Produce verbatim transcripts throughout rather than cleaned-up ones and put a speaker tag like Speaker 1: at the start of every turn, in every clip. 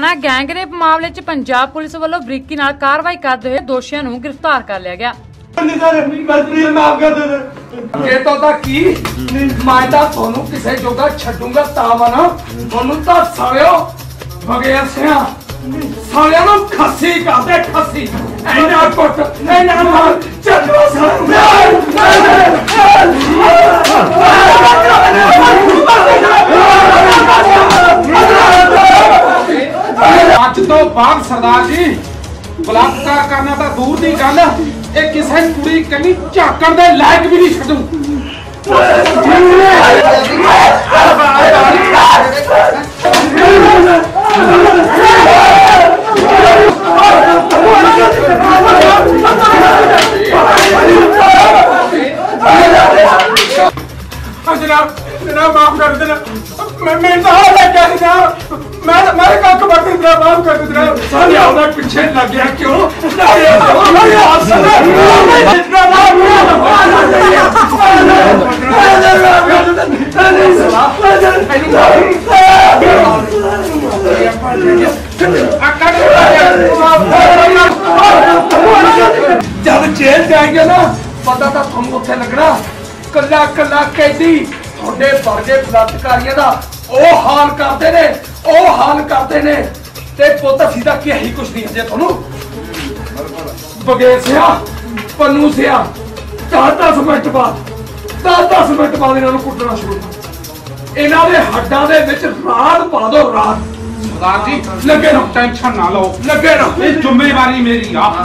Speaker 1: Haryana gangrape मामले च Punjab police वालों बरीकी नाल कार्रवाई करते हुए दोषियों नूं गिरफ्तार कर लिया गया।
Speaker 2: ये तो ता की मैं ता थोनू किसे जोगा छड्डूंगा तावा ना थोनू ता सालियो भगे सिया सालिया नु खस्सी कर दे खस्सी ऐना कोट ऐना मार चलो आज तो बाद सरदार जी बलात्कार करना तो दूर की गल ਇਹ ਕਿਸੇ ਕੁੜੀ ਕੰਨੀ ਝਾਕਣ ਦੇ ਲਾਇਕ ਵੀ ਨਹੀਂ ਛੱਡੂ। जनाब जनाब माफ कर देना मैं मैं तो हाल है क्या जनाब मैं मेरे का कबर दे जनाब माफ कर दे जनाब साले आवदा पीछे लग गया क्यों जब जेल जाएंगे ना पता था तुम उत्थे लगना कला कला कैदी थोड़े वर्गे बलात्कारियों का ओ हाल करते ने ओ हाल करते ने ते पुत सीधा क्या ही कुछ नहीं है थानू बगैर सिया पन्नू सिया दस दस मिनट बाद दस दस मिनट बाद इन्होंने कुटना शुरू कर इन्हों के हड्डां दे विच रात पा दो रात सरदार जी लगे रहो टेंशन ना लो लगे रहो ये जिम्मेवारी मेरी आ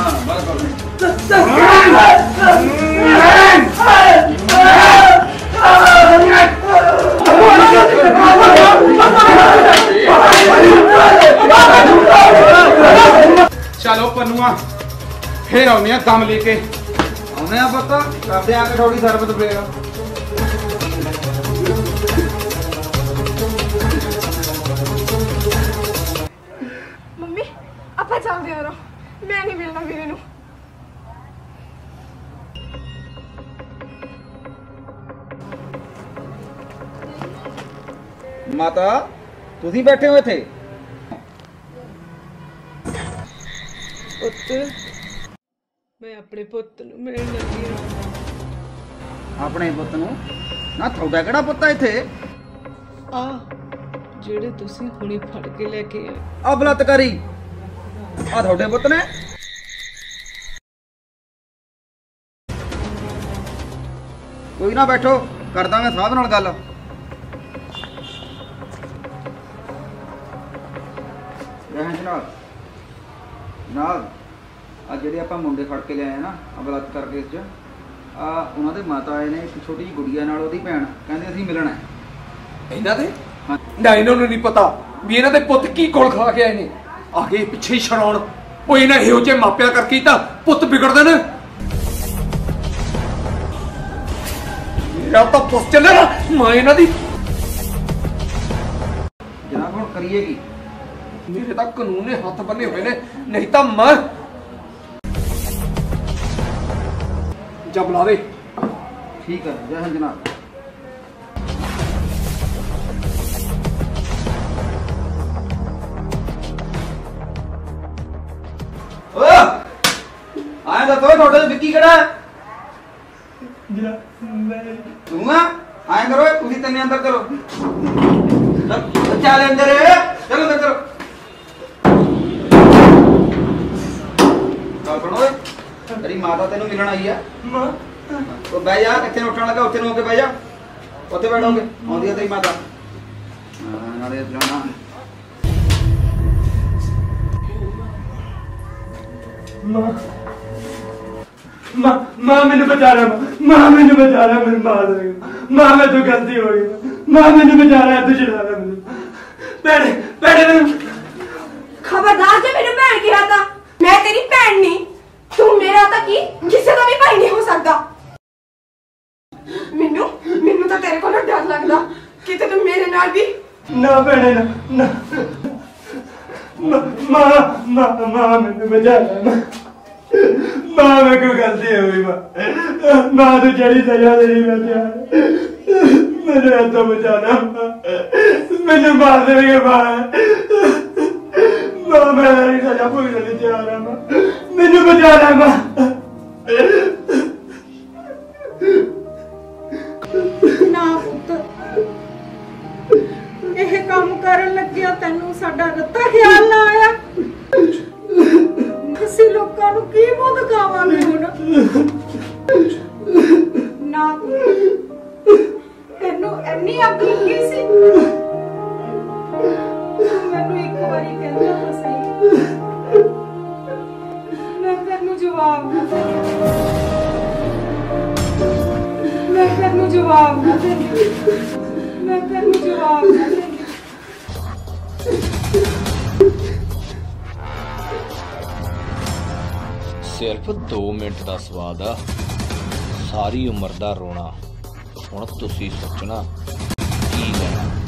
Speaker 2: चलो पन्नुआ फिर आने दम लेके
Speaker 3: आने पता करते आके थोड़ी सरबत पीएगा
Speaker 4: मम्मी आप चलते आ मैं नहीं मिलना मेरे नू
Speaker 3: माता तुसी बैठे हुए थे
Speaker 4: पुत्र मैं अपने पुत्र नू मिलण लगी हां
Speaker 3: अपने पुत नू ना थोड़ा केड़ा पुत है इथे
Speaker 4: आ जेड़े तुसी हुणे फड़ के लेके आए
Speaker 3: आ बलात्कारी आ थोड़े पुत ने कोई ना बैठो करदा मैं साहब नाल गल जनाब जनाब आ ਜਿਹੜੇ ਆਪਾਂ ਮੁੰਡੇ ਫੜ ਕੇ ਲਿਆਏ ਨਾ ਆ ਬਲਾਤਕਾਰ ਕੇਸ 'ਚ ਆ ਉਹਨਾਂ ਦੇ ਮਾਤਾ ਆਏ ਨੇ ਇੱਕ ਛੋਟੀ ਜਿਹੀ ਗੁੜੀਆ ਨਾਲ ਉਹਦੀ ਭੈਣ ਕਹਿੰਦੇ ਅਸੀਂ ਮਿਲਣਾ ਹੈ
Speaker 2: ਇਹਨਾਂ ਦੇ ਨਾ ਇਹਨਾਂ ਨੂੰ ਨਹੀਂ ਪਤਾ ਵੀ ਇਹਨਾਂ ਦੇ ਪੁੱਤ ਕੀ ਕੋਲ ਖਾ ਕੇ ਆਏ ਨੇ ਆਗੇ ਪਿੱਛੇ ਹੀ ਛੜਾਉਣ ਉਹ ਇਹਨਾਂ ਇਹੋ ਜਿਹੇ ਮਾਪਿਆਂ ਕਰਕੇ ਹੀ ਤਾਂ ਪੁੱਤ ਵਿਗੜਦੇ ਨੇ ਮੇਰਾ ਤਾਂ ਪੁੱਤ ਚੱਲੇ ਨਾ ਮੈਂ ਇਹਨਾਂ ਦੀ
Speaker 3: ਜਨਾਬ ਹੁਣ ਕਰੀਏ ਕੀ
Speaker 2: मेरे तक कानून ने हाथ बने हुए ने नहीं तो मर जब ला दे
Speaker 3: ठीक है जय हिंद जनाब आए तो थोड़े विक्की कड़ा तू आए करो तुम तेने अंदर करो चल अंदर चलो अंदर करो तेरी माता तेन मिलन आई है तो बह जा कितने उठन लगा उत्थे हो के बह जा उत्थे बैठोगे आउंदी है तेरी माता नाले जाना
Speaker 2: मां मां मां मैंने बचा रहा मां मैंने बचा रहा मेरी मां मां मैं तो गलती हो गई मां मैंने बचा रहा तू छड़ा रहा मैंने भैने भैने
Speaker 4: खबरदार जे मेरी भैन की था मैं तेरी भैन नहीं तू मेरा तो की किसी का भी भाई नहीं हो सकता मिन्नू मिन्नू तो तेरे को ना डर लगदा कि तू मेरे नाल भी
Speaker 2: ना भैने ना ना मां मां मां मैंने बचा रहा मां मैं कोई गलती हो गई मां मां तो जड़ी सजा दे रही मैं मेरे हाथों बचाना मैंने मार देंगे मां मैं नहीं सजा भुगतने नहीं जा रहा मैं मैनू बचा लै मां
Speaker 5: ना पुੱਤ ਇਹ ਕੰਮ ਕਰਨ ਲੱਗਿਆ ਤੈਨੂੰ ਸਾਡਾ ਰੱਤਾ ਖਿਆਲ ਨਾ ਆਇਆ ਅਸੀਂ ਲੋਕਾਂ ਨੂੰ ਕੀ ਮੁੱਦ ਗਾਵਾਂਗੇ ਹੁਣ ਨਾ ਤੈਨੂੰ ਇੰਨੀ ਅੱਗ ਲੱਗੀ ਸੀ ਮੈਨੂੰ ਇੱਕ ਵਾਰੀ ਕਹਿੰਦਾ ਤਾਂ ਸਹੀ ਮੈਂ ਤੈਨੂੰ ਜਵਾਬ ਨਾ ਦਿੰਦੀ ਮੈਂ ਤੈਨੂੰ ਜਵਾਬ ਨਾ ਦਿੰਦੀ ਮੈਂ ਤੈਨੂੰ ਜਵਾਬ ਨਾ ਦਿੰਦੀ
Speaker 6: सिर्फ दो मिनट का स्वाद आ सारी उम्र का रोना हुण तुसीं सोचना की लेना।